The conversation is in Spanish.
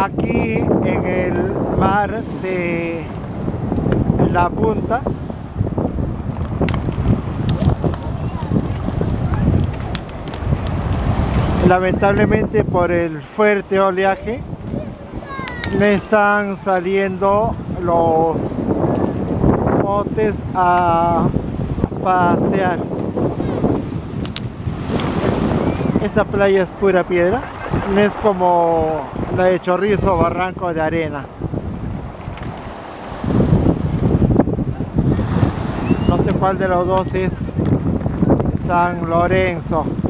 aquí en el mar de La Punta. Lamentablemente, por el fuerte oleaje, no están saliendo los botes a pasear. Esta playa es pura piedra, no es como la de Chorrizo o Barranco de Arena. No sé cuál de los dos es San Lorenzo.